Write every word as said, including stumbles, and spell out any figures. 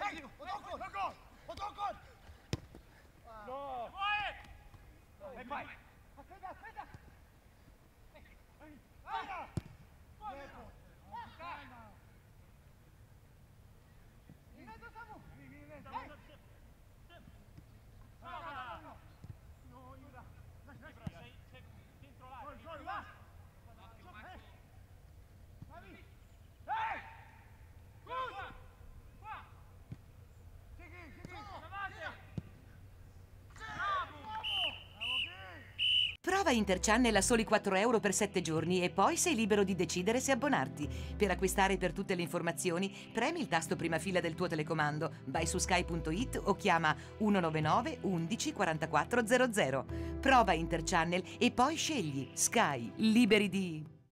No! Vai, vai! Aspetta, aspetta! Vai! In mezzo, Samu! Vieni, vieni, dai! No, Iura! Sei dentro l'area! Gol, gol, va! Vai! Ehi! Qua! Qua! Segui, segui! Davanti! Prova Interchannel a soli quattro euro per sette giorni e poi sei libero di decidere se abbonarti. Per acquistare per tutte le informazioni, premi il tasto prima fila del tuo telecomando, vai su sky punto it o chiama uno nove nove undici quarantaquattro zero zero. Prova Interchannel e poi scegli Sky, liberi di...